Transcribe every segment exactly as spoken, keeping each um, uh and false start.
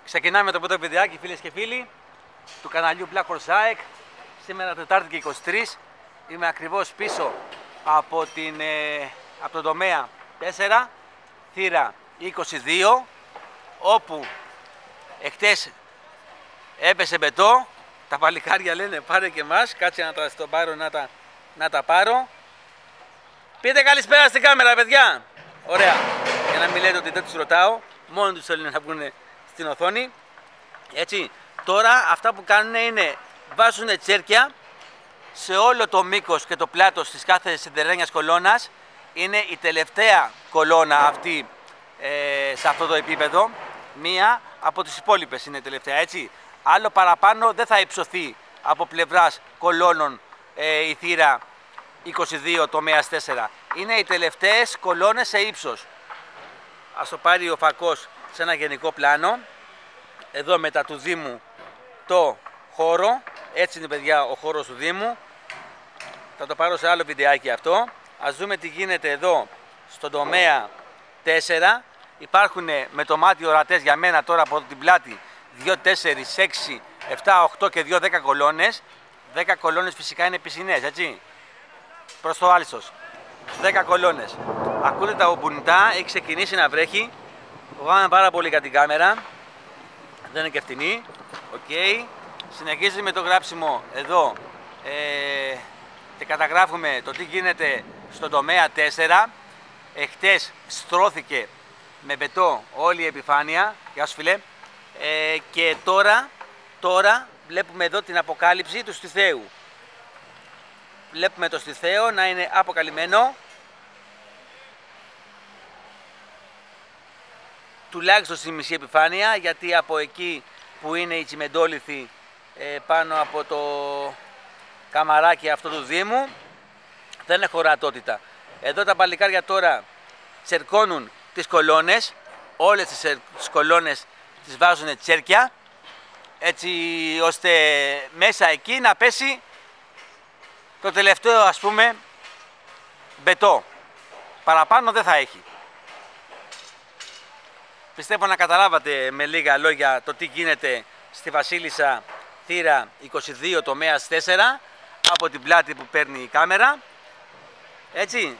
Ξεκινάμε το πρώτο βιντεάκι, φίλες και φίλοι, του καναλιού Black Horse ΑΕΚ. Σήμερα Τετάρτη και είκοσι τρεις. Είμαι ακριβώς πίσω από, την, ε, από τον τομέα τέσσερα, θύρα είκοσι δύο, όπου εχτες έπεσε μπετό. Τα παλικάρια λένε πάρε και εμάς, κάτσε να τα στο πάρω, να τα, να τα πάρω. Πείτε καλησπέρα στην κάμερα, παιδιά. Ωραία, για να μην λέτε ότι δεν τους ρωτάω, μόνο τους θέλουν να βγουν στην οθόνη. Έτσι, τώρα αυτά που κάνουν είναι βάζουν τσέρκια σε όλο το μήκος και το πλάτος της κάθε σιδερένιας κολόνας. Είναι η τελευταία κολόνα αυτή ε, σε αυτό το επίπεδο. Μία από τις υπόλοιπες είναι η τελευταία, έτσι. Άλλο παραπάνω δεν θα υψωθεί από πλευράς κολόνων ε, η θύρα είκοσι δύο τομέας τέσσερα. Είναι οι τελευταίες κολόνες σε ύψος. Ας το πάρει ο φακός σε ένα γενικό πλάνο. Εδώ μετά του Δήμου το χώρο. Έτσι είναι, παιδιά, ο χώρος του Δήμου. Θα το πάρω σε άλλο βιντεάκι αυτό. Ας δούμε τι γίνεται εδώ στον τομέα τέσσερα. Υπάρχουν με το μάτι ορατές για μένα τώρα από την πλάτη δύο, τέσσερα, έξι, επτά, οκτώ και δύο, δέκα κολόνες. δέκα κολόνες φυσικά είναι πισινές, έτσι. Προς το άλσος. δέκα κολόνες. Ακούτε τα ομπουνιτά, έχει ξεκινήσει να βρέχει. Φοβάμαι πάρα πολύ για την κάμερα. Δεν είναι και φτηνή. Οκ. Okay. Συνεχίζει με το γράψιμο εδώ ε, και καταγράφουμε το τι γίνεται στον τομέα τέσσερα. Εχτες στρώθηκε με μπετό όλη η επιφάνεια. Γεια σου, φίλε. Ε, και τώρα, τώρα βλέπουμε εδώ την αποκάλυψη του στιθέου. Βλέπουμε το στιθέο να είναι αποκαλυμμένο. Τουλάχιστον στη μισή επιφάνεια, γιατί από εκεί που είναι η τσιμεντόλιθη ε, πάνω από το καμαράκι αυτό του Δήμου δεν έχει ορατότητα. Εδώ τα παλικάρια τώρα τσερκώνουν τις κολόνες, όλες τις, τις κολόνες τις βάζουν τσέρκια, έτσι ώστε μέσα εκεί να πέσει το τελευταίο, ας πούμε, μπετό. Παραπάνω δεν θα έχει. Πιστεύω να καταλάβατε με λίγα λόγια το τι γίνεται στη Βασίλισσα θύρα είκοσι δύο τομέας τέσσερα από την πλάτη που παίρνει η κάμερα. Έτσι.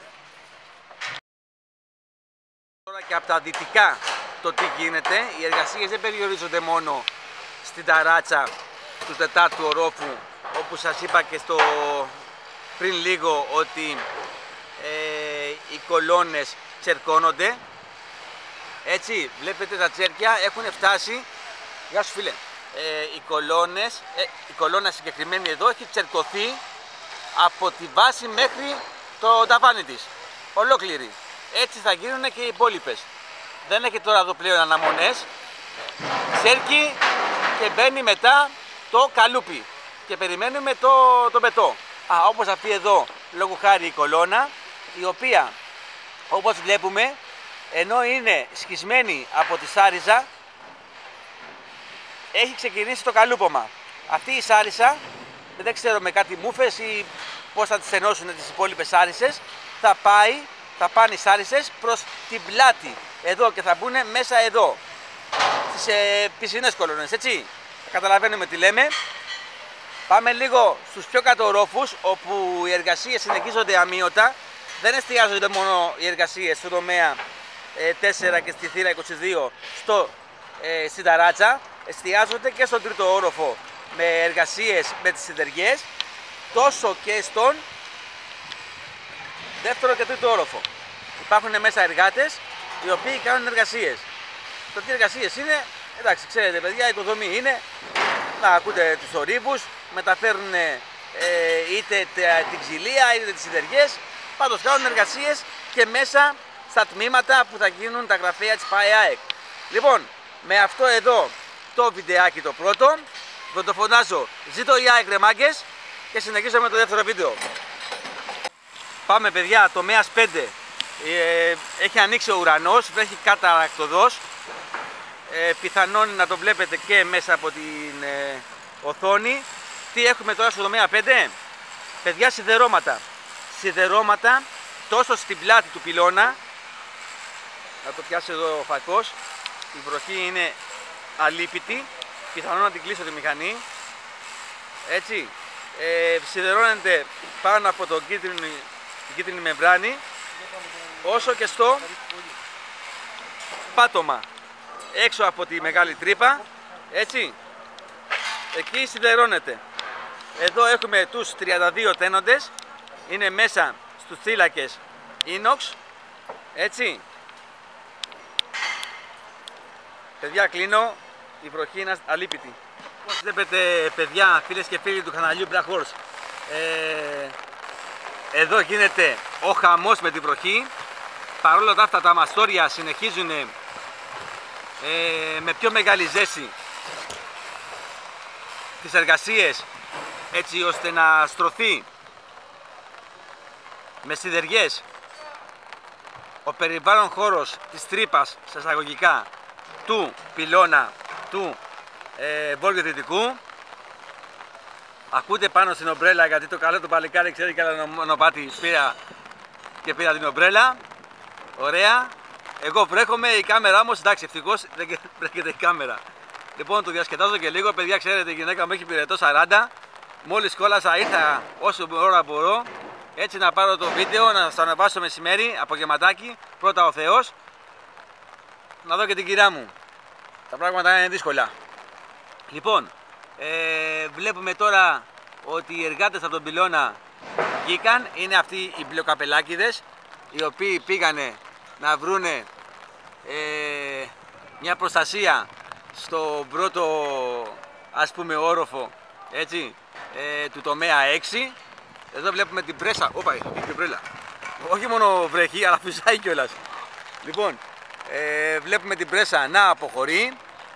Τώρα και από τα δυτικά το τι γίνεται. Οι εργασίες δεν περιορίζονται μόνο στην ταράτσα του τετάρτου ορόφου, όπου σας είπα και στο πριν λίγο ότι ε, οι κολόνες τσερκώνονται. Έτσι, βλέπετε τα τσέρκια έχουν φτάσει. Γεια σου, φίλε. Ε, οι κολόνες, ε, η κολόνα συγκεκριμένη εδώ έχει τσερκωθεί από τη βάση μέχρι το ταβάνι της. Ολόκληρη. Έτσι θα γίνουν και οι υπόλοιπες. Δεν έχει τώρα εδώ πλέον αναμονές. Τσέρκει και μπαίνει μετά το καλούπι. Και περιμένουμε το, το μπετό. Α, όπως αυτή εδώ, λόγω χάρη η κολόνα, η οποία, όπως βλέπουμε, ενώ είναι σχισμένη από τη σάριζα, έχει ξεκινήσει το καλούπομα. Αυτή η σάριζα, δεν ξέρω με κάτι μούφες ή πώς θα τις ενώσουν τις υπόλοιπες σάριζες, θα πάει, θα πάνε οι σάριζες προς την πλάτη εδώ και θα μπουν μέσα εδώ στις ε, πισινές κολόνες, έτσι. Καταλαβαίνουμε τι λέμε. Πάμε λίγο στους πιο κάτω ορόφους, όπου οι εργασίες συνεχίζονται αμείωτα. Δεν εστιάζονται μόνο οι εργασίες στο τομέα τέσσερα και στη θύρα είκοσι δύο στο, ε, στην ταράτσα, εστιάζονται και στον τρίτο όροφο με εργασίες με τις συντεριές, τόσο και στον δεύτερο και τρίτο όροφο. Υπάρχουν μέσα εργάτες οι οποίοι κάνουν εργασίες. Το τι εργασίες είναι, εντάξει, ξέρετε, παιδιά, η οικοδομή είναι να ακούτε τους θορύβους, μεταφέρουν ε, είτε την ξυλία είτε τις συντεριές, πάντως κάνουν εργασίες και μέσα στα τμήματα που θα γίνουν τα γραφεία της ΠΑΕ. Λοιπόν, με αυτό εδώ το βιντεάκι το πρώτο, θα το φωνάζω ζήτω η ΑΕΚ ρε μάγκες, και συνεχίζω με το δεύτερο βίντεο. Πάμε, παιδιά, τομέας πέντε. Ε, έχει ανοίξει ο ουρανός, βρέχει καταρακτωδώς. Ε, πιθανόν να το βλέπετε και μέσα από την ε, οθόνη. Τι έχουμε τώρα στο τομέα πέντε? Παιδιά, σιδερώματα. Σιδερώματα τόσο στην πλάτη του πυλώνα. Να το πιάσει εδώ ο φακός. Η βροχή είναι αλίπητη, πιθανόν να την κλείσω τη μηχανή. Έτσι, ε, σιδερώνεται πάνω από το κίτρινη, την κίτρινη μεμβράνη, όσο και στο πάτωμα έξω από τη μεγάλη τρύπα. Έτσι, εκεί σιδερώνεται. Εδώ έχουμε τους τριάντα δύο τένοντες, είναι μέσα στους θύλακες ίνοξ. Έτσι, παιδιά, κλείνω, η βροχή είναι αλίπητη. Όπως βλέπετε, παιδιά, φίλες και φίλοι του καναλιού Black Horse, ε, εδώ γίνεται ο χαμός με την βροχή. Παρόλα αυτά τα μαστόρια συνεχίζουν ε, με πιο μεγάλη ζέση τις εργασίες, έτσι ώστε να στρωθεί με σιδεριές ο περιβάλλον χώρος της τρύπας, σε εισαγωγικά, του πυλώνα του ε, βόρειο δυτικού. Ακούτε πάνω στην ομπρέλα, γιατί το καλό το παλικάρι ξέρει καλά μονοπάτι, πήρα και πήρα την ομπρέλα. Ωραία. Εγώ βρέχομαι, η κάμερα όμως, εντάξει, ευτυχώς δεν βρέχεται η κάμερα. Λοιπόν, το διασκεδάζω και λίγο, παιδιά, ξέρετε, η γυναίκα μου έχει πυρετό σαράντα. Μόλις κόλασα, ήρθα όσο ώρα μπορώ, έτσι να πάρω το βίντεο, να σας ανεβάσω μεσημέρι, απογευματάκι, πρώτα ο Θεός. Να δω και την κυρά μου. Τα πράγματα είναι δύσκολα. Λοιπόν, ε, βλέπουμε τώρα ότι οι εργάτες από τον πυλώνα βγήκαν. Είναι αυτοί οι μπλοκαπελάκηδες, οι οποίοι πήγανε να βρούνε ε, μια προστασία στο πρώτο, ας πούμε, όροφο, έτσι, ε, του τομέα έξι. Εδώ βλέπουμε την πρέσα. Όπα, την πρέλα. Όχι μόνο βρέχει, αλλά φυσάει κιόλας. Λοιπόν, ε, βλέπουμε την πρέσα να αποχωρεί.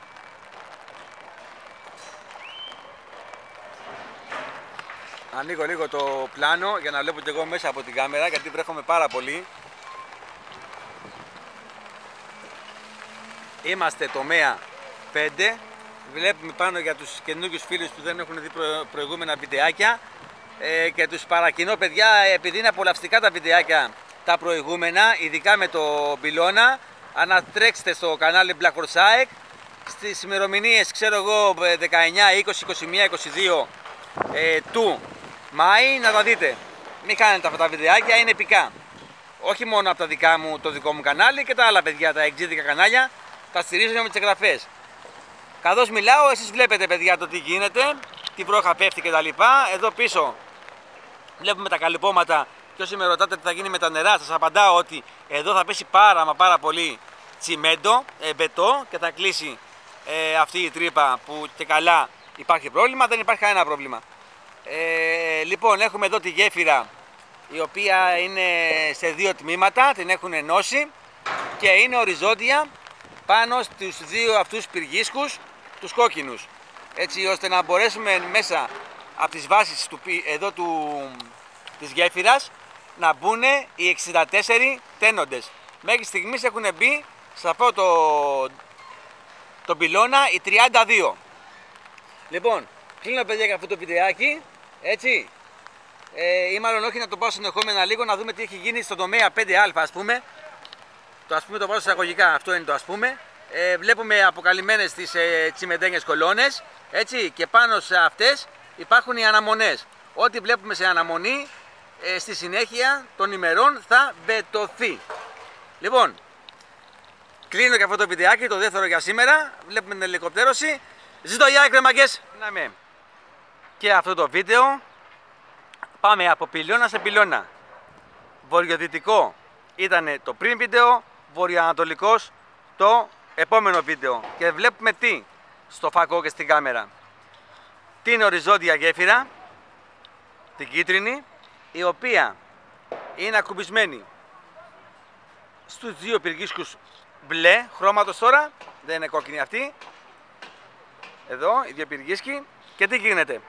Ανοίγω λίγο το πλάνο για να βλέπω και εγώ μέσα από την κάμερα, γιατί βρέχομαι πάρα πολύ. Είμαστε τομέα πέντε. Βλέπουμε πάνω για τους καινούργιους φίλους που δεν έχουν δει προ... προηγούμενα βιντεάκια, ε, και τους παρακινώ, παιδιά, επειδή είναι απολαυστικά τα βιντεάκια τα προηγούμενα, ειδικά με το πυλώνα, ανατρέξτε στο κανάλι Black Horse Cycle στις ημερομηνίες, ξέρω εγώ, δεκαεννιά, είκοσι, είκοσι ένα, είκοσι δύο ε, του Μάη, να τα δείτε. Μην χάνετε αυτά τα βιντεάκια, είναι επικά. Όχι μόνο από τα δικά μου, το δικό μου κανάλι, και τα άλλα, παιδιά, τα εξήδικα κανάλια, τα στηρίζω με τις εγγραφές. Καθώς μιλάω, εσείς βλέπετε, παιδιά, το τι γίνεται, τι βρόχα πέφτει κτλ. Εδώ πίσω βλέπουμε τα καλυπώματα, και όσοι με ρωτάτε τι θα γίνει με τα νερά, σας απαντάω ότι εδώ θα πέσει πάρα μα πάρα πολύ τσιμέντο, ε, μπετό, και θα κλείσει ε, αυτή η τρύπα που και καλά υπάρχει πρόβλημα. Δεν υπάρχει κανένα πρόβλημα. Ε, λοιπόν, έχουμε εδώ τη γέφυρα, η οποία είναι σε δύο τμήματα, την έχουν ενώσει και είναι οριζόντια πάνω στους δύο αυτούς πυργίσκους, τους κόκκινους, έτσι ώστε να μπορέσουμε μέσα από τις βάσεις του, εδώ του, της γέφυρας να μπουν οι εξήντα τέσσερις τένοντες. Μέχρι στιγμής έχουν μπει σε αυτό το, το πυλώνα οι τριάντα δύο. Λοιπόν, κλείνω, παιδιά, για αυτό το βιντεάκι, έτσι, ε, ή μάλλον όχι, να το πάω συνεχόμενα λίγο, να δούμε τι έχει γίνει στο τομέα πέντε α, ας πούμε. Το ας πούμε το βάζω εισαγωγικά, αυτό είναι το ας πούμε. Ε, βλέπουμε αποκαλυμμένες τις ε, τσιμεντένιες κολόνες, έτσι, και πάνω σε αυτές υπάρχουν οι αναμονές. Ό,τι βλέπουμε σε αναμονή, ε, στη συνέχεια των ημερών θα βετωθεί. Λοιπόν, κλείνω και αυτό το βιντεάκι, το δεύτερο για σήμερα. Βλέπουμε την ελικοπτέρωση. Ζήτω γεια, κρεμαγκές! Και αυτό το βίντεο πάμε από πυλώνα σε πυλώνα. Βορειοδυτικό ήταν το πριν βίντεο, βορειοανατολικός το επόμενο βίντεο. Και βλέπουμε τι στο φακό και στην κάμερα. Την οριζόντια γέφυρα, την κίτρινη, η οποία είναι ακουμπισμένη στους δύο πυργίσκους μπλε χρώματος τώρα, δεν είναι κόκκινη αυτή. Εδώ οι δύο πυργίσκοι. Και τι γίνεται.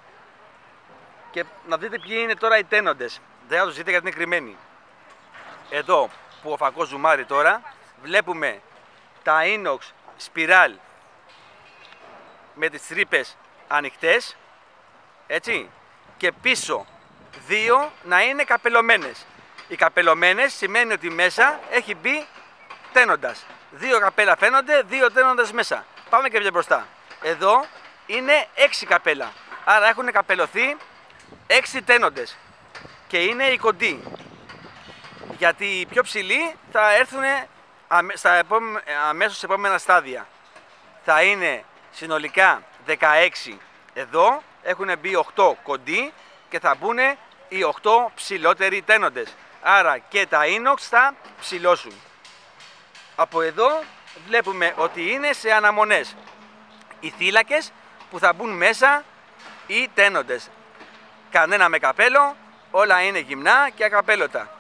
Και να δείτε ποιοι είναι τώρα οι τένοντες. Δεν θα τους δείτε γιατί είναι κρυμμένοι. Εδώ που ο φακός ζουμάρει τώρα, βλέπουμε τα inox σπιράλ με τις τρύπες ανοιχτές, έτσι, και πίσω δύο να είναι καπελωμένες. Οι καπελωμένες σημαίνει ότι μέσα έχει μπει τένοντας. Δύο καπέλα φαίνονται, δύο τένοντες μέσα. πάμε και πιο μπροστά. Εδώ είναι έξι καπέλα. Άρα έχουν καπελωθεί έξι τένοντες. Και είναι οι κοντοί. Γιατί οι πιο ψηλοί θα έρθουν στα επόμε... αμέσως σε επόμενα στάδια. Θα είναι συνολικά δεκαέξι εδώ, έχουν μπει οκτώ κοντοί και θα μπουν οι οκτώ ψηλότεροι τένοντες. Άρα και τα inox θα ψηλώσουν. Από εδώ βλέπουμε ότι είναι σε αναμονές οι θύλακες που θα μπουν μέσα οι τένοντες. Κανένα με καπέλο, όλα είναι γυμνά και ακαπέλωτα.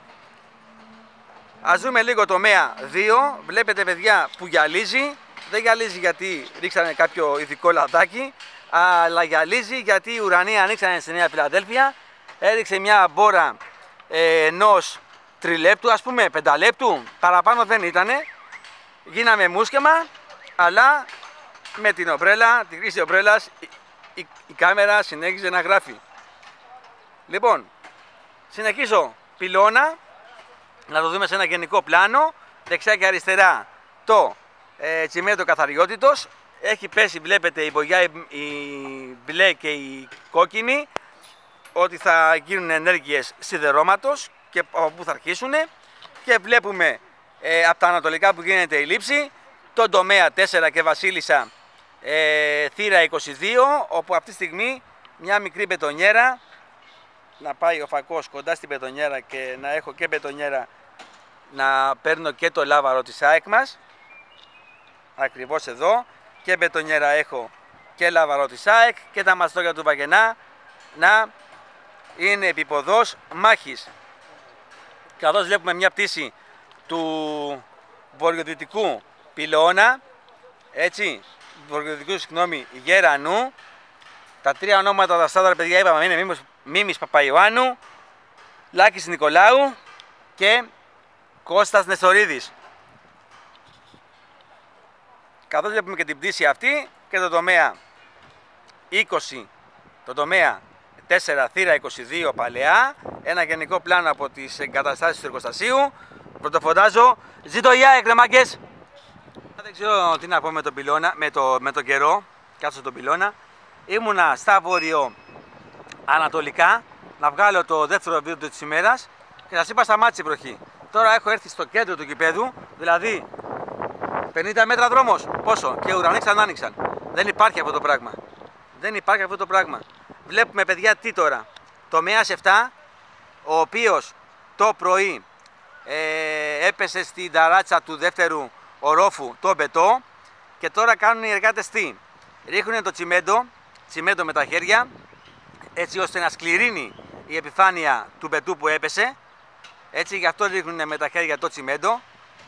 Ας δούμε λίγο τομέα δύο. Βλέπετε παιδιά που γυαλίζει. Δεν γυαλίζει γιατί ρίξανε κάποιο ειδικό λαδάκι, αλλά γυαλίζει γιατί οι ουρανοί ανοίξανε στη Νέα Φιλαδέλφια. Έριξε μια μπόρα ε, ενός τριλέπτου, ας πούμε πενταλέπτου, παραπάνω δεν ήτανε. Γίναμε μουσκεμα, αλλά με την ομπρέλα, την χρήση ομπρέλας, η, η, η κάμερα συνέχιζε να γράφει. Λοιπόν, συνεχίζω πυλώνα, να το δούμε σε ένα γενικό πλάνο. Δεξιά και αριστερά το ε, τσιμέντο καθαριότητος. Έχει πέσει, βλέπετε, η μπογιά η, η μπλε και η κόκκινη, ότι θα γίνουν ενέργειες σιδερώματος και από πού θα αρχίσουν. Και βλέπουμε ε, από τα ανατολικά που γίνεται η λήψη, τον τομέα τέσσερα και Βασίλισσα ε, θύρα είκοσι δύο, όπου αυτή τη στιγμή μια μικρή μπετονιέρα, να πάει ο φακός κοντά στην μπετονιέρα και να έχω και μπετονιέρα να παίρνω και το λάβαρο της ΑΕΚ μας, ακριβώς εδώ, και μπετονιέρα έχω και λάβαρο της ΑΕΚ και τα μαστόγια του Βαγενά να είναι επιποδός μάχης. Καθώς βλέπουμε μια πτήση του βορειοδυτικού πυλώνα, έτσι, του βορειοδυτικού, συγγνώμη, Γερανού. Τα τρία ονόματα τα στάδαρα, παιδιά, είπαμε, είναι Μίμης, Μίμης Παπαϊωάννου, Λάκης Νικολάου και Κώστας Νεστορίδης. Καθώς βλέπουμε και την πτήση αυτή και το τομέα είκοσι, το τομέα τέσσερα θύρα είκοσι δύο παλαιά, ένα γενικό πλάνο από τις εγκαταστάσεις του εργοστασίου. Πρωτοφωνάζω, ζήτω η ΑΕΚ, ρε μάγκες! Δεν ξέρω τι να πω με τον πυλώνα, με το, με τον καιρό, κάτω τον πυλώνα. Ήμουνα στα βόρειο-ανατολικά να βγάλω το δεύτερο βίντεο της ημέρας και σας είπα σταμάτησε η βροχή. Τώρα έχω έρθει στο κέντρο του γηπέδου, δηλαδή πενήντα μέτρα δρόμος. Πόσο? Και ουρανοί ξανά άνοιξαν. Δεν υπάρχει αυτό το πράγμα. Δεν υπάρχει αυτό το πράγμα. Βλέπουμε, παιδιά, τι τώρα. Τομέας επτά, ο οποίος το πρωί ε, έπεσε στην ταράτσα του δεύτερου ορόφου το μπετό και τώρα κάνουν οι εργάτες τι? Ρίχνουν το τσιμέντο, τσιμέντο με τα χέρια, έτσι ώστε να σκληρύνει η επιφάνεια του μπετού που έπεσε. Έτσι, γι' αυτό ρίχνουν με τα χέρια το τσιμέντο.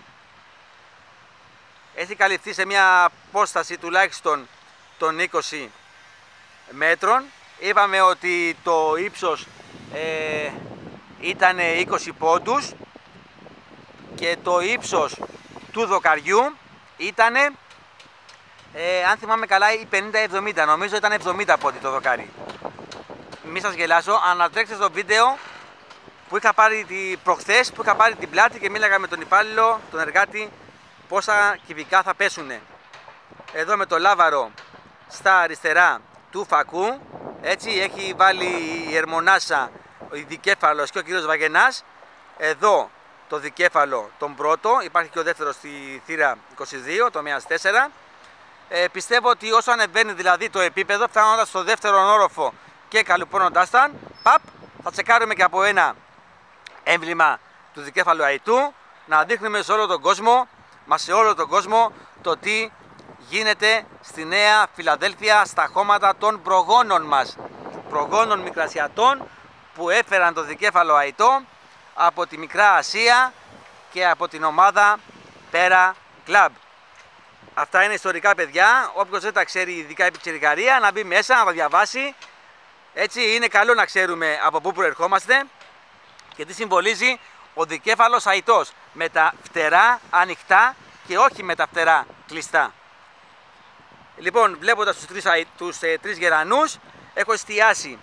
Έχει καλυφθεί σε μια απόσταση τουλάχιστον των είκοσι μέτρων. Είπαμε ότι το ύψος ε, ήταν είκοσι πόντους και το ύψος του δοκαριού ήταν, ε, αν θυμάμαι καλά, η πενήντα εβδομήντα. Νομίζω ήταν εβδομήντα πόντι το δοκάρι. Μη σας γελάσω, ανατρέξτε στο βίντεο που είχα πάρει τη, προχθές, που είχα πάρει την πλάτη και μίλαγα με τον υπάλληλο, τον εργάτη, πόσα κυβικά θα πέσουνε. Εδώ με το λάβαρο στα αριστερά του φακού, έτσι, έχει βάλει η ερμονάσα, ο δικέφαλος και ο κύριος Βαγενάς. Εδώ το δικέφαλο τον πρώτο, υπάρχει και ο δεύτερος στη θύρα είκοσι δύο, τομέας τέσσερα. Ε, πιστεύω ότι όσο ανεβαίνει δηλαδή το επίπεδο, φτάνοντας στο δεύτερο όροφο και καλουπώνοντας τα, παπ, θα τσεκάρουμε και από ένα έμβλημα του δικέφαλου αητού, να δείχνουμε σε όλο τον κόσμο, μα σε όλο τον κόσμο, το τι γίνεται στη Νέα Φιλαδέλφια στα χώματα των προγόνων μας, προγόνων μικρασιατών που έφεραν το δικέφαλο αητό από τη Μικρά Ασία και από την ομάδα Πέρα Κλαμπ. Αυτά είναι ιστορικά, παιδιά. Όποιος δεν τα ξέρει, ειδικά η πιτσιρικαρία, να μπει μέσα, να τα διαβάσει. Έτσι, είναι καλό να ξέρουμε από πού προερχόμαστε και τι συμβολίζει ο δικέφαλος αητός, με τα φτερά ανοιχτά και όχι με τα φτερά κλειστά. Λοιπόν, βλέποντας τους τρεις, τους, ε, τρεις γερανούς, έχω εστιάσει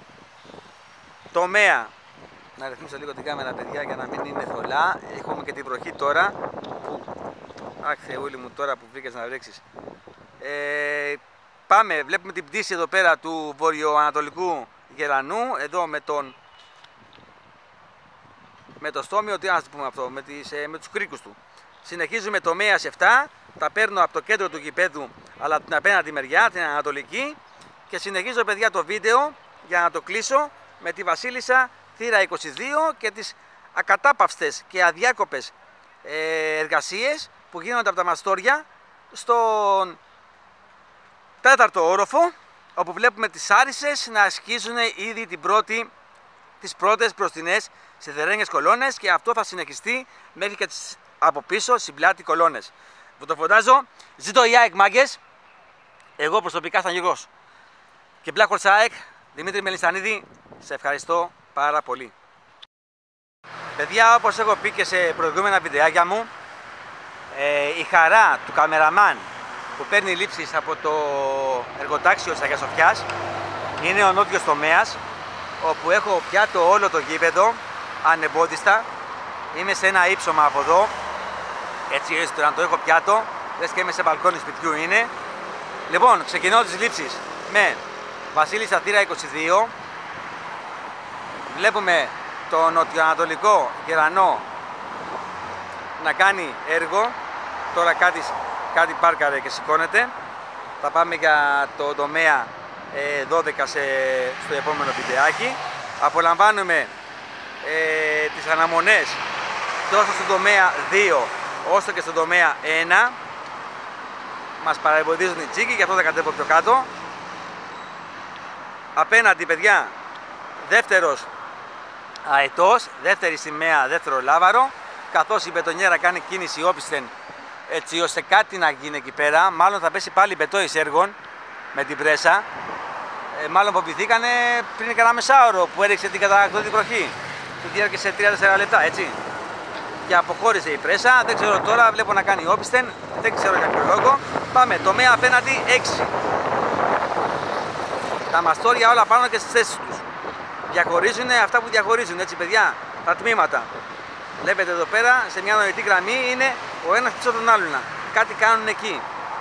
τομέα. Να ρυθμίσω λίγο την κάμερα, παιδιά, για να μην είναι θολά. Έχουμε και την βροχή τώρα που... Αχ, Θεούλη μου, τώρα που βρήκες να βρέξεις. Ε, πάμε, βλέπουμε την πτήση εδώ πέρα του βορειοανατολικού γερανού, εδώ με τον με το στόμιο, τι να πούμε αυτό, με, τις, με τους κρίκους του. Συνεχίζουμε τομέας επτά, τα παίρνω από το κέντρο του γηπέδου, αλλά από την απέναντι μεριά, την ανατολική, και συνεχίζω, παιδιά, το βίντεο για να το κλείσω με τη Βασίλισσα θύρα είκοσι δύο και τις ακατάπαυστες και αδιάκοπες ε, εργασίες που γίνονται από τα μαστόρια στον τέταρτο όροφο, όπου βλέπουμε τις άρισες να ασκίζουν ήδη την πρώτη, τις πρώτες μπροστινές σιδερένιες κολόνες, και αυτό θα συνεχιστεί μέχρι και τις από πίσω συμπλάτη κολόνες. Που το φωτάζω, ζήτω η ΑΕΚ, μάγκες. Εγώ προσωπικά σαν Γιώργος και Black Horse ΑΕΚ, Δημήτρη Μελισσανίδη, σε ευχαριστώ πάρα πολύ. Παιδιά, όπως έχω πει και σε προηγούμενα βιντεάκια μου, ε, η χαρά του καμεραμάν που παίρνει λήψεις από το εργοτάξιο της Αγίας Σοφιάς είναι ο νότιος τομέας, όπου έχω πιάτο όλο το γήπεδο ανεμπόδιστα. Είμαι σε ένα ύψωμα από εδώ, έτσι έστω να το έχω πιάτο, λες και είμαι σε μπαλκόνι σπιτιού είναι. Λοιπόν, ξεκινώ τις λήψεις με Βασίλισσα θύρα είκοσι δύο. Βλέπουμε το νοτιοανατολικό γερανό να κάνει έργο. Τώρα κάτι, κάτι πάρκαρε και σηκώνεται. Θα πάμε για το τομέα δώδεκα σε, στο επόμενο βιντεάκι. Απολαμβάνουμε ε, τις αναμονές τόσο στον τομέα δύο όσο και στον τομέα ένα. Μας παραεμποδίζουν οι τσίκοι, γι' αυτό θα κατέβω πιο κάτω. Απέναντι, παιδιά, δεύτερος αετός, δεύτερη σημαία, δεύτερο λάβαρο, καθώς η μπετονιέρα κάνει κίνηση όπισθεν, έτσι ώστε κάτι να γίνει εκεί πέρα. Μάλλον θα πέσει πάλι μπετό εις έργων με την πρέσα. Ε, μάλλον αποποιηθήκανε πριν κανένα μεσάωρο που έριξε την κατανακτώτη βροχή. Του διάρκεισε τρία τέσσερα λεπτά, έτσι. Και αποχώρησε η πρέσα. Δεν ξέρω τώρα, βλέπω να κάνει όπισθεν. Δεν ξέρω για ποιο λόγο. Πάμε, τομέα απέναντι έξι. Τα μαστόρια όλα πάνω και στις θέσεις τους. Διαχωρίζουν αυτά που διαχωρίζουν, έτσι, παιδιά, τα τμήματα. Βλέπετε εδώ πέρα, σε μια νοητή γραμμή είναι ο ένας πίσω τον άλλον. Κάτι κάνουν εκεί.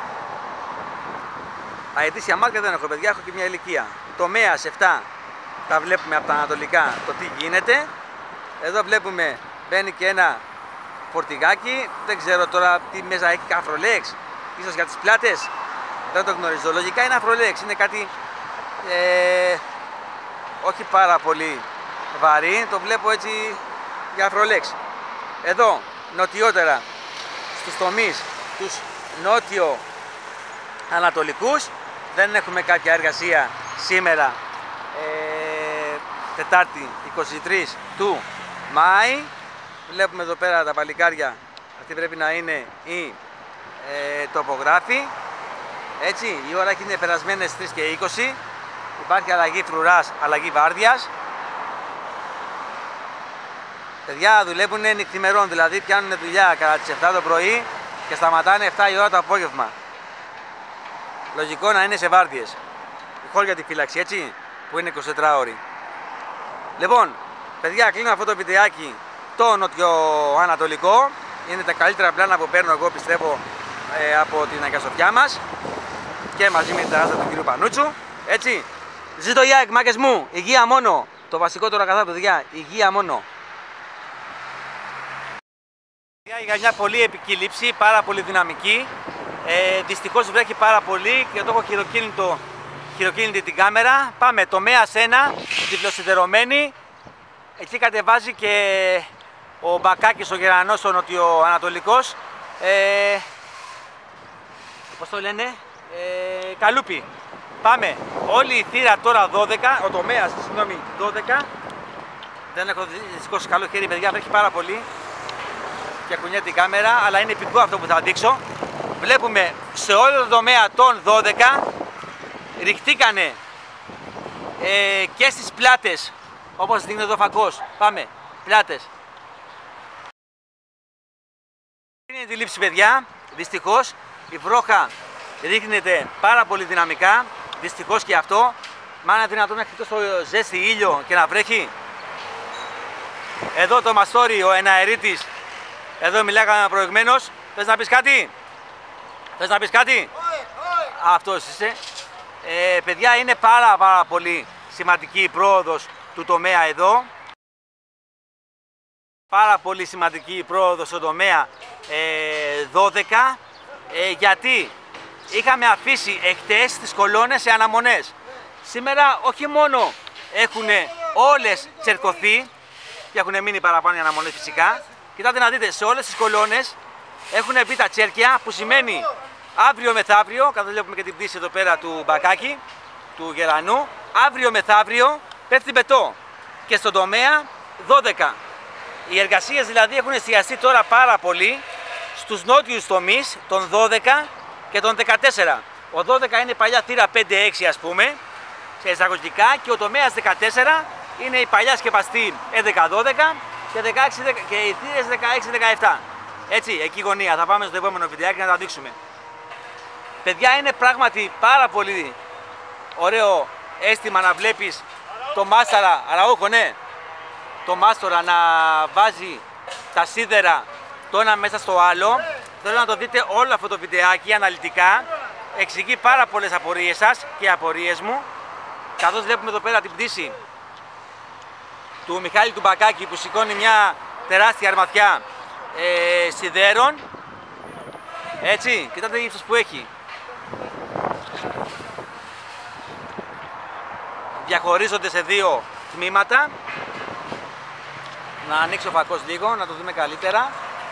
Αετήσια μάρκα δεν έχω, παιδιά, έχω και μια ηλικία. Τομέας επτά, τα βλέπουμε από τα ανατολικά το τι γίνεται. Εδώ βλέπουμε μπαίνει και ένα φορτηγάκι. Δεν ξέρω τώρα τι μέσα έχει, αφρολέξ, ίσως για τις πλάτες. Δεν το γνωρίζω. Λογικά είναι αφρολέξ, είναι κάτι ε, όχι πάρα πολύ βαρύ. Το βλέπω έτσι για αφρολέξ. Εδώ νοτιότερα στους τομείς τους νότιο-ανατολικούς δεν έχουμε κάποια εργασία σήμερα, ε, Τετάρτη είκοσι τρεις του Μάη. Βλέπουμε εδώ πέρα τα παλικάρια, αυτή πρέπει να είναι η ε, τοπογράφη. Έτσι, οι ώρα είναι περασμένες τρεις και είκοσι. Υπάρχει αλλαγή φρουράς, αλλαγή βάρδιας. Παιδιά δουλεύουν νυχθημερών, δηλαδή πιάνουν δουλειά κατά τις επτά το πρωί και σταματάνε επτά η ώρα το απόγευμα. Λογικό να είναι σε βάρδιες. Χώρια τη φύλαξη, έτσι, που είναι εικοσιτετράωρη. Λοιπόν, παιδιά, κλείνω αυτό το βιντεάκι το νοτιοανατολικό. Είναι τα καλύτερα πλάνα που παίρνω εγώ, πιστεύω, ε, από την Αγία Σοφιά μας και μαζί με την τεράστια του κ. Πανούτσου. Έτσι, ζήτω η ΑΕΚ, μάκες μου, υγεία μόνο. Το βασικό τώρα καθόλου, παιδιά, υγεία μόνο. Για μια πολύ επική λήψη, πάρα πολύ δυναμική. Ε, δυστυχώς βρέχει πάρα πολύ και το έχω χειροκίνητο, χειροκίνητη την κάμερα. Πάμε, τομέας ένα, διπλοσιδερωμένη. Εκεί κατεβάζει και ο Μπακάκης, ο Γερανός, ο νοτιοανατολικός. Ε, πώς το λένε, ε, Καλούπι. Πάμε, όλη η θύρα τώρα δώδεκα, ο τομέας, συγγνώμη, δώδεκα. Δεν έχω δυστυχώς καλό χέρι, παιδιά, βρέχει πάρα πολύ και κουνιέται η κάμερα, αλλά είναι επικό αυτό που θα δείξω. Βλέπουμε σε όλο το τομέα των δώδεκα ρηχτήκανε ε, και στις πλάτες, όπως δείχνει εδώ φακός. Πάμε, πλάτες. Είναι τη λήψη, παιδιά, δυστυχώς η βρόχα ρίχνεται πάρα πολύ δυναμικά, δυστυχώς και αυτό. Μα είναι δυνατόν να έχει τόσο ζέστη, ήλιο και να βρέχει. Εδώ το μαστόρι, ο εναερίτης, εδώ μιλάγαμε προηγουμένως. Θες να πεις κάτι? Θες να πεις κάτι? Αυτός είσαι. Ε, παιδιά, είναι πάρα πάρα πολύ σημαντική η πρόοδος του τομέα εδώ. Πάρα πολύ σημαντική η πρόοδος στον τομέα ε, δώδεκα, ε, γιατί είχαμε αφήσει εχθές τις κολόνες σε αναμονές. Σήμερα όχι μόνο έχουν όλες τσερκωθεί και έχουν μείνει παραπάνω οι αναμονές φυσικά. Κοιτάτε να δείτε, σε όλες τις κολόνες έχουν μπει τα τσέρκια, που σημαίνει αύριο μεθαύριο, καθώς βλέπουμε και την πτήση εδώ πέρα του μπακάκι, του γερανού, αύριο μεθαύριο πέφτει μπετό και στον τομέα δώδεκα. Οι εργασίες δηλαδή έχουν εστιαστεί τώρα πάρα πολύ στους νότιους τομείς, των δώδεκα και των δεκατέσσερα. Ο δώδεκα είναι η παλιά θύρα πέντε έξι ας πούμε, σε εισαγωγικά, και ο τομέας δεκατέσσερα είναι η παλιά σκεπαστή έντεκα δώδεκα και, δεκαέξι, και οι θύρες δεκαέξι δεκαεπτά. Έτσι, εκεί γωνία. Θα πάμε στο επόμενο βιντεάκι να τα δείξουμε. Παιδιά, είναι πράγματι πάρα πολύ ωραίο αίσθημα να βλέπεις το μάσταρα, Αραούχο, ναι, το μάστορα να βάζει τα σίδερα το ένα μέσα στο άλλο. Θέλω να το δείτε όλο αυτό το βιντεάκι αναλυτικά. Εξηγεί πάρα πολλές απορίες σας και απορίες μου. Καθώς βλέπουμε εδώ πέρα την πτήση του Μιχάλη του Μπακάκη που σηκώνει μια τεράστια αρμαθιά ε, σιδέρων. Έτσι, κοιτάτε ύψος που έχει. Διαχωρίζονται σε δύο τμήματα. Να ανοίξει ο φακός λίγο, να το δούμε καλύτερα.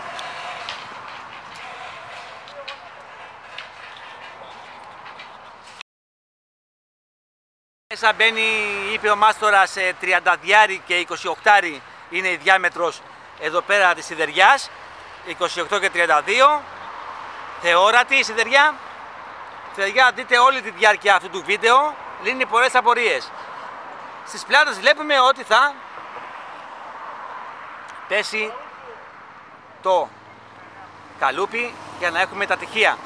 Μέσα μπαίνει, είπε ο μάστορας, τριάντα και είκοσι οκτώ είναι η διάμετρος εδώ πέρα της σιδεριάς, είκοσι οκτώ και τριάντα δύο. Θεόρατη η σιδεριά. Παιδιά, δείτε όλη τη διάρκεια αυτού του βίντεο, λύνει πολλές απορίες. Στις πλάτες βλέπουμε ότι θα πέσει το καλούπι για να έχουμε τα τυχεία.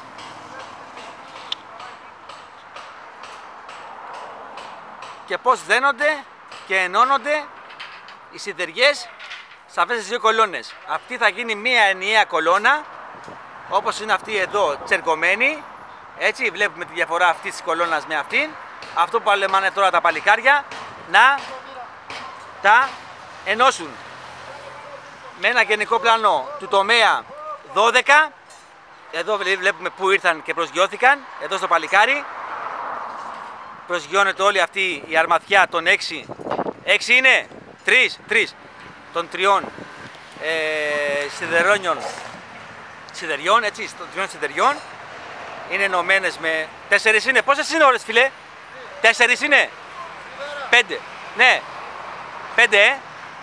Και πώς δένονται και ενώνονται οι σιδεριές σε αυτές τις δύο κολόνες. Αυτή θα γίνει μία ενιαία κολόνα, όπως είναι αυτή εδώ τσερκωμένη. Έτσι βλέπουμε τη διαφορά αυτής της κολόνας με αυτήν. Αυτό που αλεμάνε τώρα τα παλικάρια, να τα ενώσουν με ένα γενικό πλάνο του τομέα δώδεκα. Εδώ βλέπουμε που ήρθαν και προσγειώθηκαν, εδώ στο παλικάρι. Προσγειώνεται όλη αυτή η αρμαθιά των έξι, έξι είναι, τρεις, τρεις, των τριών ε, σιδερόνιων, σιδεριών, έτσι, των τριών σιδεριών. Είναι ενωμένες με, τέσσερις είναι, πόσες είναι όλες φίλε, τέσσερις είναι, πέντε, ναι, πέντε, ε.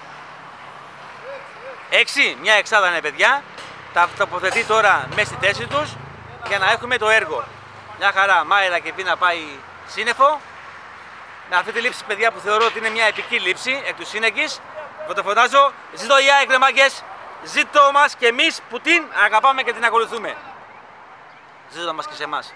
έξι, μια εξάδα είναι παιδιά, τα τοποθετεί τώρα μέσα στη θέση τους για να έχουμε το έργο. Μια χαρά, μάιρα και πει να πάει σύννεφο. Με αυτή τη λήψη, παιδιά, που θεωρώ ότι είναι μια επική λήψη εκ του σύνεγγης, φωτοφωνάζω, ζήτω η ΑΕΚ ρε μάγκες, ζήτω μας και εμείς που την αγαπάμε και την ακολουθούμε. Ζήτω μας και σε εμάς.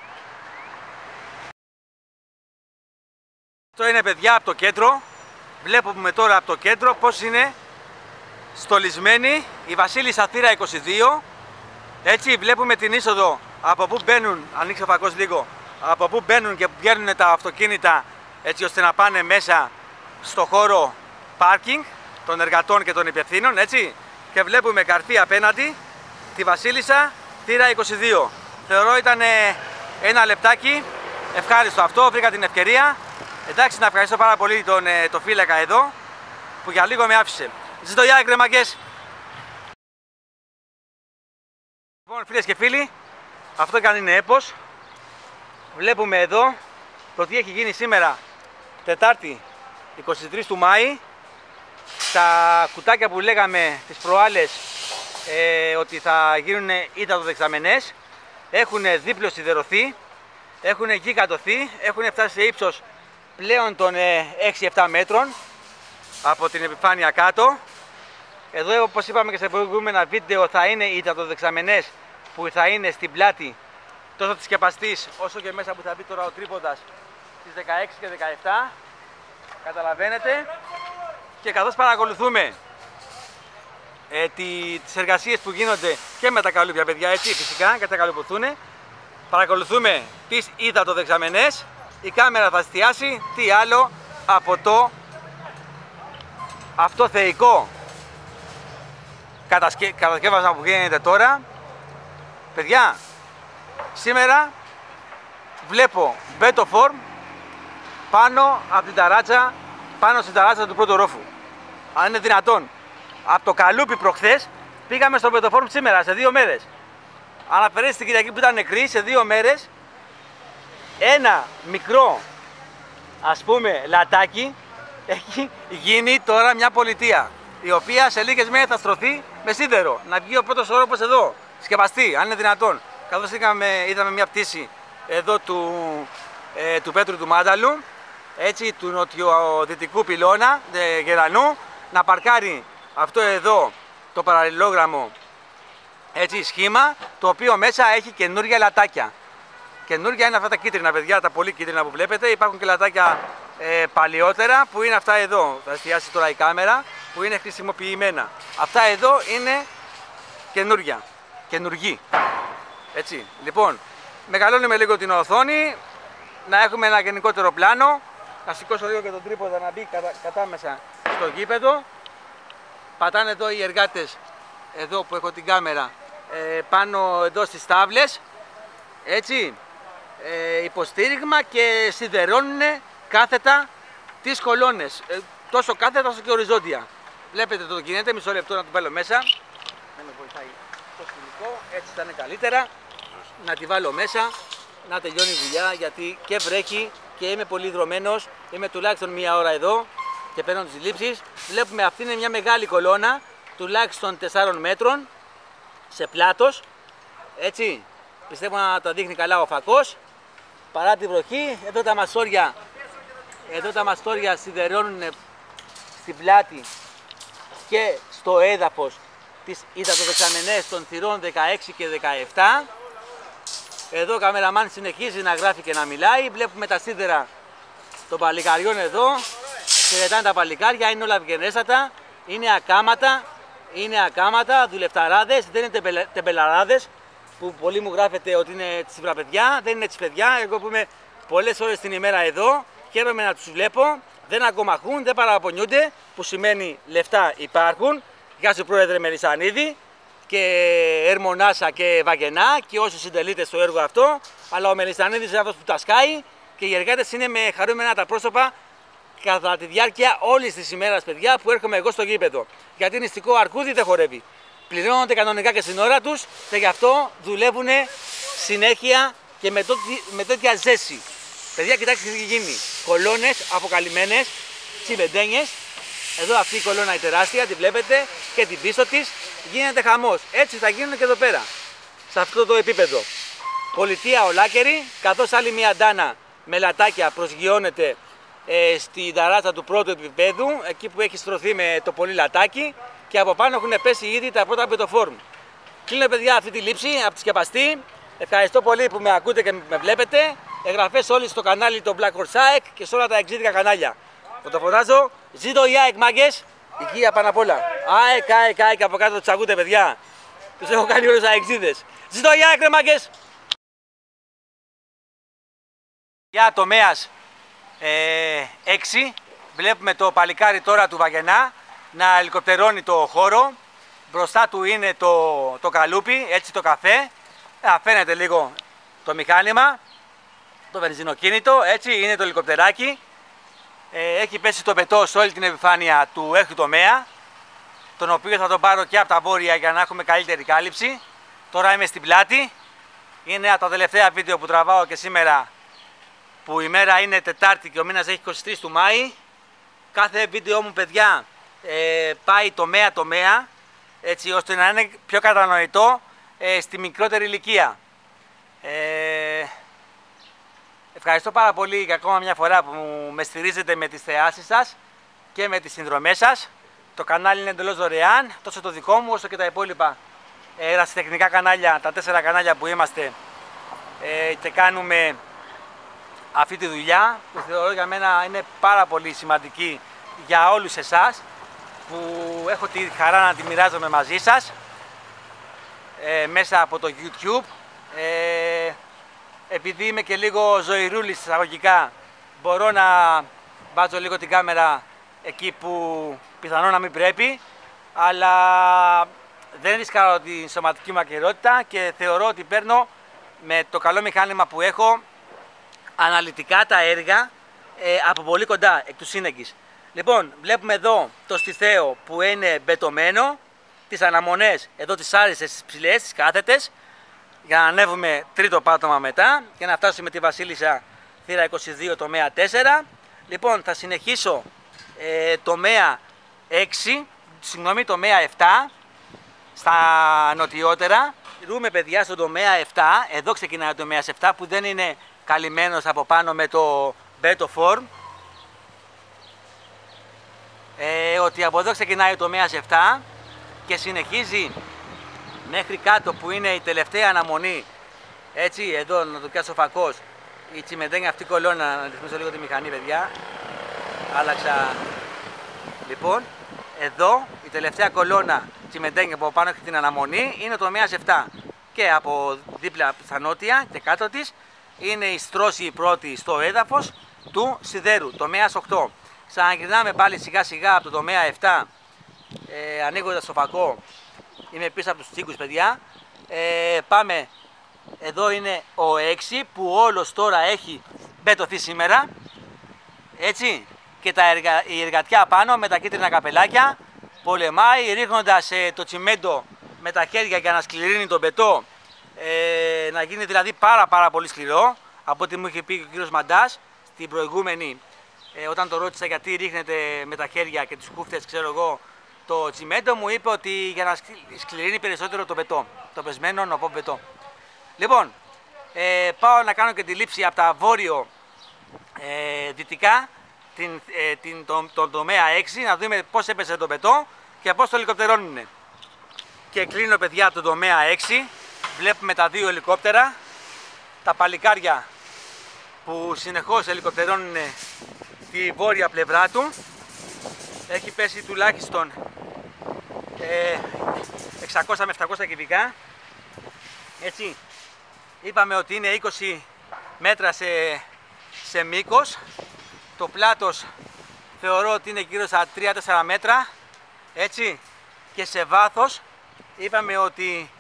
Αυτό είναι, παιδιά, από το κέντρο. Βλέπουμε τώρα από το κέντρο πώς είναι στολισμένη η Βασίλισσα θύρα είκοσι δύο. Έτσι βλέπουμε την είσοδο από πού μπαίνουν, ανοίξει ο φακός λίγο, από πού μπαίνουν και βγαίνουν τα αυτοκίνητα, έτσι ώστε να πάνε μέσα στο χώρο πάρκινγκ των εργατών και των υπευθύνων, έτσι. Και βλέπουμε καρφί απέναντι τη Βασίλισσα θύρα είκοσι δύο. Θεωρώ ήταν ένα λεπτάκι ευχάριστο αυτό, βρήκα την ευκαιρία. Εντάξει, να ευχαριστώ πάρα πολύ τον το φύλακα εδώ που για λίγο με άφησε. Ζήτω η ΑΕΚ ρε μαγκές. Λοιπόν, φίλες και φίλοι, αυτό και αν είναι έπος. Βλέπουμε εδώ το τι έχει γίνει σήμερα, Τετάρτη είκοσι τρεις του Μάη. Τα κουτάκια που λέγαμε τις προάλλες ε, ότι θα γίνουν υδατοδεξαμενές έχουν δίπλως σιδερωθεί, έχουν γιγαντωθεί, έχουν φτάσει σε ύψος πλέον των έξι επτά μέτρων από την επιφάνεια κάτω. Εδώ, όπως είπαμε και σε προηγούμενα βίντεο, θα είναι οι υδατοδεξαμενές που θα είναι στην πλάτη τόσο της σκεπαστής όσο και μέσα που θα μπει τώρα ο τρίποντας στις δεκαέξι και δεκαεπτά. Καταλαβαίνετε. Και καθώς παρακολουθούμε ε, τι, τις εργασίες που γίνονται και με τα καλούπια, παιδιά, έτσι φυσικά, και τα καλοποθούν, παρακολουθούμε τις υδατοδεξαμενές. Η κάμερα θα εστιάσει τι άλλο από το αυτό θεϊκό κατασκε... κατασκεύασμα που γίνεται τώρα. Παιδιά, σήμερα βλέπω Betoform πάνω από την ταράτσα, πάνω στην ταράτσα του πρώτου ρόφου. Αν είναι δυνατόν. Από το Καλούπι προχθές πήγαμε στο Betoform σήμερα, σε δύο μέρες. Αν αφαιρέσει την Κυριακή που ήταν νεκρή, σε δύο μέρες ένα μικρό, ας πούμε, λατάκι έχει γίνει τώρα μια πολιτεία, η οποία σε λίγες μέρες θα στρωθεί με σίδερο. Να βγει ο πρώτος όροφος εδώ, σκεπαστεί, αν είναι δυνατόν. Καθώς είδαμε, είδαμε μια πτήση εδώ του, ε, του Πέτρου του Μάνταλου, έτσι, του νοτιοδυτικού πυλώνα ε, Γερανού, να παρκάρει αυτό εδώ το παραλληλόγραμμο, έτσι, σχήμα, το οποίο μέσα έχει καινούργια λατάκια. Καινούργια είναι αυτά τα κίτρινα, παιδιά, τα πολύ κίτρινα που βλέπετε. Υπάρχουν και λατάκια ε, παλιότερα που είναι αυτά εδώ. Θα εστιάσει τώρα η κάμερα, που είναι χρησιμοποιημένα. Αυτά εδώ είναι καινούργια, καινούργοι. Έτσι, λοιπόν, μεγαλώνουμε λίγο την οθόνη, να έχουμε ένα γενικότερο πλάνο. Να σηκώσω λίγο και τον τρίποδα να μπει κατα, κατάμεσα στο γήπεδο. Πατάνε εδώ οι εργάτες, εδώ που έχω την κάμερα, ε, πάνω εδώ στις τάβλες, έτσι, ε, υποστήριγμα, και σιδερώνουν κάθετα τις κολόνες, ε, τόσο κάθετα όσο και οριζόντια. Βλέπετε το γίνεται, μισό λεπτό να το βάλω μέσα, δεν με βοηθάει το σκηνικό, έτσι θα είναι καλύτερα, να τη βάλω μέσα, να τελειώνει η δουλειά, γιατί και βρέχει και είμαι πολύ δρομένος, είμαι τουλάχιστον μία ώρα εδώ και παίρνω τις λήψεις. Βλέπουμε αυτή είναι μια μεγάλη κολόνα, τουλάχιστον τεσσάρων μέτρων σε πλάτος, έτσι, πιστεύω να τα δείχνει καλά ο φακός. Παρά τη βροχή, εδώ τα μαστόρια, εδώ τα μαστόρια σιδερώνουν στην πλάτη και στο έδαφος τις υδατοδεξαμενές των θυρών δεκαέξι και δεκαεπτά. Εδώ ο καμεραμάν συνεχίζει να γράφει και να μιλάει. Βλέπουμε τα σίδερα των παλικαριών εδώ. Χαιρετάνε τα παλικάρια, είναι όλα ευγενέστατα, είναι ακάματα, είναι ακάματα, δουλευταράδες, δεν είναι τεμπελαράδες που πολλοί μου γράφετε ότι είναι τσιβρα παιδιά. Δεν είναι έτσι, παιδιά. Εγώ που είμαι πολλές ώρες την ημέρα εδώ, χαίρομαι να τους βλέπω. Δεν αγκομαχούν, δεν παραπονιούνται, που σημαίνει λεφτά υπάρχουν. Γεια σου, Πρόεδρε Μελισσανίδη, και Ερμονάσα και Βαγενά και όσοι συντελείτε στο έργο αυτό. Αλλά ο Μελισσανίδης είναι αυτός που τα σκάει και οι εργάτες είναι με χαρούμενα τα πρόσωπα κατά τη διάρκεια όλης της ημέρας, παιδιά, που έρχομαι εγώ στο γήπεδο. Γιατί νηστικό αρκούδι δεν χορεύει. Πληρώνονται κανονικά και στην ώρα τους και γι' αυτό δουλεύουν συνέχεια και με, το, με τέτοια ζέση. Παιδιά, κοιτάξτε τι γίνει. Κολόνες αποκαλυμμένες, τσιβεντένιες. Εδώ αυτή η κολόνα η τεράστια, τη βλέπετε, και την πίσω της γίνεται χαμός. Έτσι θα γίνουν και εδώ πέρα, σε αυτό το επίπεδο. Πολιτεία ολάκερη, καθώς άλλη μια ντάνα με λατάκια προσγειώνεται ε, στη ταράτσα του πρώτου επίπεδου, εκεί που έχει στρωθεί με το πολύ λατάκι, και από πάνω έχουν πέσει ήδη τα πρώτα Betoform. Κλείνω, παιδιά, αυτή τη λήψη από τη σκεπαστή. Ευχαριστώ πολύ που με ακούτε και με βλέπετε. Εγγραφές όλοι στο κανάλι το Black Horse ΑΕΚ και σε όλα τα εξήδικα κανάλια. Θα το φωνάζω, ζήτω η ΑΕΚ, μάγκες, υγεία πάνω απ' όλα. ΑΕΚ, ΑΕΚ, ΑΕΚ, από κάτω τους ακούτε, παιδιά. Τους έχω κάνει όλους αεξίδες. Ζήτω η ΑΕΚ, ρε μάγκες. Για τομέας ε, έξι, βλέπουμε το παλικάρι τώρα του Βαγενά να ελικοπτερώνει το χώρο. Μπροστά του είναι το, το καλούπι, έτσι, το καφέ. Ε, φαίνεται λίγο το μηχάνημα, το βενζινοκίνητο, έτσι, είναι το ελικοπτεράκι. Ε, έχει πέσει το πετό σε όλη την επιφάνεια του έκτου τομέα, τον οποίο θα τον πάρω και από τα βόρεια για να έχουμε καλύτερη κάλυψη. Τώρα είμαι στην πλάτη. Είναι από τα τελευταία βίντεο που τραβάω και σήμερα, που η μέρα είναι Τετάρτη και ο μήνας έχει είκοσι τρεις του Μάη. Κάθε βίντεο μου, παιδιά, ε, πάει τομέα τομέα, έτσι ώστε να είναι πιο κατανοητό ε, στη μικρότερη ηλικία. Ε, ευχαριστώ πάρα πολύ και ακόμα μια φορά που με στηρίζετε με τις θεάσεις σας και με τις συνδρομές σας. Το κανάλι είναι εντελώς δωρεάν, τόσο το δικό μου όσο και τα υπόλοιπα ε, ερασιτεχνικά κανάλια, τα τέσσερα κανάλια που είμαστε ε, και κάνουμε αυτή τη δουλειά, που θεωρώ για μένα είναι πάρα πολύ σημαντική για όλους εσάς, που έχω τη χαρά να τη μοιράζομαι μαζί σας ε, μέσα από το YouTube. Ε, επειδή είμαι και λίγο ζωηρούλης εισαγωγικά, μπορώ να βάζω λίγο την κάμερα εκεί που πιθανόν να μην πρέπει, αλλά δεν ρισκάρω τη σωματική μου ακεραιότητα και θεωρώ ότι παίρνω με το καλό μηχάνημα που έχω αναλυτικά τα έργα ε, από πολύ κοντά, εκ του σύνεγγυς. Λοιπόν, βλέπουμε εδώ το στιθαίο που είναι μπετωμένο, τις αναμονές εδώ τις άριστες, τις ψηλές, τις κάθετες, για να ανέβουμε τρίτο πάτωμα μετά και να φτάσουμε τη Βασίλισσα θύρα είκοσι δύο τομέα τέσσερα. Λοιπόν, θα συνεχίσω ε, τομέα έξι, συγγνώμη, τομέα επτά στα νοτιότερα. Δούμε, παιδιά, στον τομέα επτά, εδώ ξεκινάει ο τομέας επτά που δεν είναι καλυμμένος από πάνω με το Beto Form. Ε, ότι από εδώ ξεκινάει ο τομέας επτά και συνεχίζει μέχρι κάτω που είναι η τελευταία αναμονή. Έτσι, εδώ να το πιάσω ο φακός, η τσιμεντένια αυτή κολόνα, να ρυθμίσω λίγο τη μηχανή, παιδιά. Άλλαξα. Λοιπόν, εδώ η τελευταία κολόνα τσιμεντένια που από πάνω έχει την αναμονή είναι ο τομέας επτά. Και από δίπλα στα νότια και κάτω της είναι η στρώση η πρώτη στο έδαφος του σιδέρου, τομέας οκτώ. Ξαναγυρνάμε πάλι σιγά σιγά από το τομέα επτά, ε, ανοίγοντας το φακό. Είμαι πίσω από τους τσίγκους, παιδιά. Ε, πάμε, εδώ είναι ο έξι που όλος τώρα έχει μπετωθεί σήμερα. Έτσι, και τα εργα... η εργατιά πάνω με τα κίτρινα καπελάκια πολεμάει ρίχνοντας ε, το τσιμέντο με τα χέρια για να σκληρύνει τον μπετό, ε, να γίνει δηλαδή πάρα πάρα πολύ σκληρό, από ό,τι μου είχε πει ο κύριος Μαντάς στην προηγούμενη, ε, όταν το ρώτησα γιατί ρίχνετε με τα χέρια και τις χούφτες, ξέρω εγώ, το τσιμέντο, μου είπε ότι για να σκληρύνει περισσότερο το μπετό, το πεσμένο νοπό μπετό. Λοιπόν, ε, πάω να κάνω και τη λήψη από τα βόρειο ε, δυτικά, την, ε, την, τον, τον τομέα έξι, να δούμε πώς έπεσε το μπετό και πώς το ελικοπτερώνουν. Και κλείνω, παιδιά, τον τομέα έξι, βλέπουμε τα δύο ελικόπτερα, τα παλικάρια που συνεχώς ελικοπτερώνουν τη βόρεια πλευρά του. Έχει πέσει τουλάχιστον ε, εξακόσια με επτακόσια κυβικά. Έτσι, είπαμε ότι είναι είκοσι μέτρα σε, σε μήκος. Το πλάτος θεωρώ ότι είναι γύρω στα τρία τέσσερα μέτρα. Έτσι, και σε βάθος είπαμε ότι...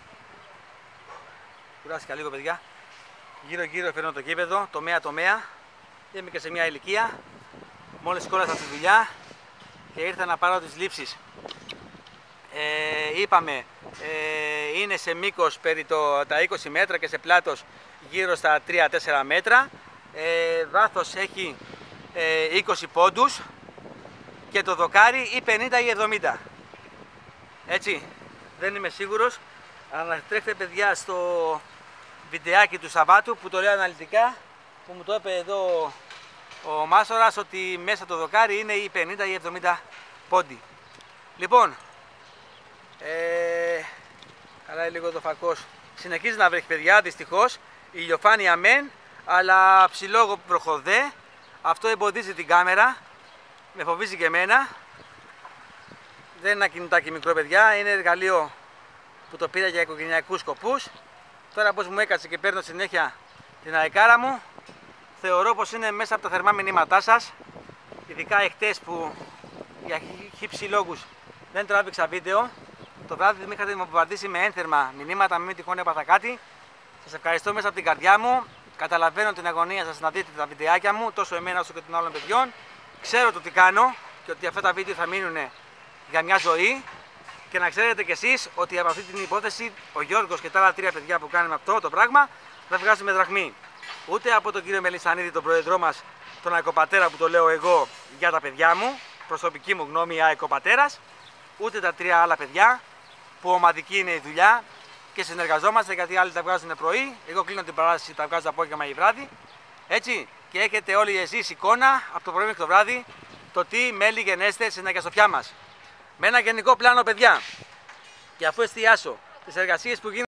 Κουράστηκα λίγο, παιδιά. Γύρω γύρω φέρνω το γήπεδο, τομέα τομέα. Είμαι και σε μια ηλικία. Μόλις κόλλασα τη δουλειά και ήρθα να πάρω τις λήψεις. Ε, είπαμε, ε, είναι σε μήκος περί το, τα είκοσι μέτρα και σε πλάτος γύρω στα τρία τέσσερα μέτρα. Ε, βάθος έχει ε, είκοσι πόντους και το δοκάρι ή πενήντα ή εβδομήντα. Έτσι, δεν είμαι σίγουρος. Αλλά τρέχετε, παιδιά, στο βιντεάκι του Σαββάτου που το λέω αναλυτικά, που μου το είπε εδώ ο μάσορας, ότι μέσα το δοκάρι είναι οι πενήντα ή εβδομήντα πόντι. Λοιπόν, ε, καλά λίγο το φακός. Συνεχίζει να βρέχει, παιδιά, δυστυχώς. Η ηλιοφάνεια μεν, αλλά ψηλόγω προχωδέ. Αυτό εμποδίζει την κάμερα, με φοβίζει και εμένα. Δεν είναι ένα κινητάκι μικρό, παιδιά, είναι εργαλείο που το πήρα για οικογενειακούς σκοπούς. Τώρα πως μου έκατσε και παίρνω συνέχεια την αεκάρα μου, θεωρώ πως είναι μέσα από τα θερμά μηνύματά σας. Ειδικά εχθές που για χύψη λόγους δεν τράβηξα βίντεο. Το βράδυ με είχατε βομβαρδίσει με ένθερμα μηνύματα, μην τυχόν έπαθα κάτι. Σας ευχαριστώ μέσα από την καρδιά μου. Καταλαβαίνω την αγωνία σας να δείτε τα βιντεάκια μου, τόσο εμένα όσο και των άλλων παιδιών. Ξέρω το τι κάνω και ότι αυτά τα βίντεο θα μείνουν για μια ζωή. Και να ξέρετε κι εσείς ότι από αυτή την υπόθεση ο Γιώργος και τα άλλα τρία παιδιά που κάνουμε αυτό το πράγμα δεν βγάζουμε δραχμή. Ούτε από τον κύριο Μελισσανίδη, τον πρόεδρό μας, τον αεκοπατέρα που το λέω εγώ για τα παιδιά μου, προσωπική μου γνώμη αεκοπατέρας, ούτε τα τρία άλλα παιδιά που ομαδική είναι η δουλειά και συνεργαζόμαστε, γιατί άλλοι τα βγάζουν πρωί, εγώ κλείνω την παράσταση, τα βγάζω απόγευμα ή βράδυ. Έτσι, και έχετε όλοι εσείς εικόνα από το πρωί μέχρι το βράδυ το τι μέλη γενέστε στην αγκαστοφιά μας. Με ένα γενικό πλάνο, παιδιά, και αφού εστιάσω τις εργασίες που γίνονται